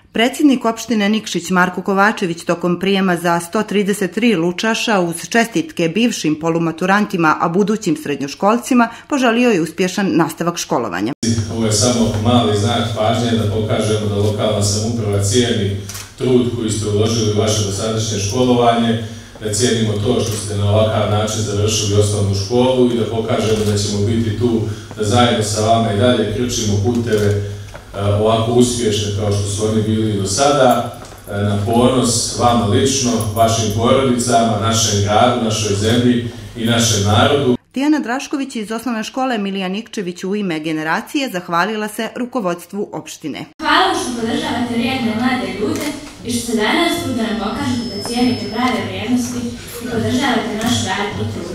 Predsjednik opštine Nikšić Marko Kovačević tokom prijema za 133 lučaša uz čestitke bivšim polumaturantima, a budućim srednjoškolcima poželio je uspješan nastavak školovanja. Ovo je samo mali znak pažnje da pokažemo da lokalna samouprava cijeni trud koji ste uložili u vaše dosadašnje školovanje, da cijenimo to što ste na ovakav način završili osnovnu školu i da pokažemo da ćemo biti tu da zajedno sa vama i dalje krčimo puteve ovako uspješne kao što su oni bili do sada, na ponos vama lično, vašim porodicama, našem gradu, našoj zemlji i našem narodu. Tijana Drašković iz osnovne škole Milija Nikčević u ime generacije zahvalila se rukovodstvu opštine. Hvala što podržavate vrijedne mlade ljude i što se danas tu da nam pokažete da cijenite prave vrijednosti i podržavate naš rad i trud.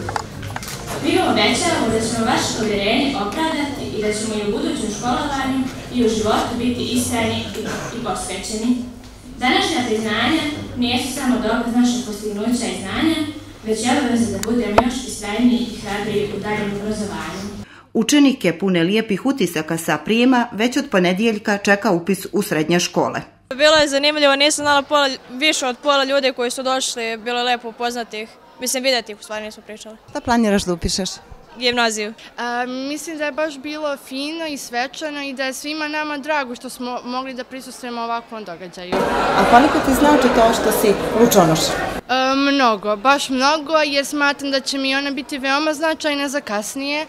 Mi vam obećavamo da ćemo vaše povjerenje opravdati i da ćemo i u budućem školovanju i u životu biti istrajni i posvećeni. Današnja priznanja nisu samo dokaz našeg postignuća i znanja, već je obaveza da budemo još istrajniji i hrabriji u daljem obrazovanju. Učenike pune lijepih utisaka sa prijema već od ponedjeljka čeka upis u srednje škole. Bilo je zanimljivo, nisam znala više od pola ljudi koji su došli, bilo je lepo upoznati ih. Mislim, vidjeti ih, u stvari nismo pričali. Šta planiraš da upišeš? Gimnaziju. Mislim da je baš bilo fino i svečano i da je svima nama drago što smo mogli da prisustvujemo ovakvom događaju. A koliko ti znači to što si lučonoš? Mnogo, baš mnogo, jer smatram da će mi ona biti veoma značajna za kasnije.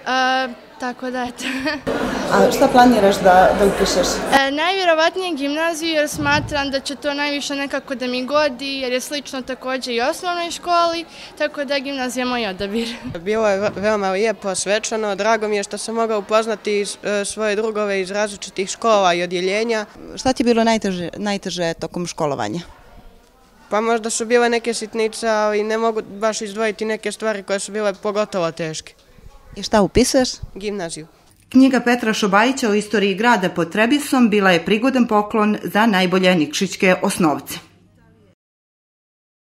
Tako da, eto. A šta planiraš da upišeš? Najvjerovatnije gimnaziju, jer smatram da će to najviše nekako da mi godi, jer je slično također i osnovnoj školi, tako da je gimnazija moj odabir. Bilo je veoma lijepo, svečano, drago mi je što sam mogla upoznati svoje drugove iz različitih škola i odjeljenja. Šta ti je bilo najteže tokom školovanja? Pa možda su bile neke sitnice, ali ne mogu baš izdvojiti neke stvari koje su bile pogotovo teške. I šta upisuješ? Gimnaziju. Knjiga Petra Šobajića o istoriji grada pod Trebisom bila je prigodan poklon za najbolje nikšićke osnovce.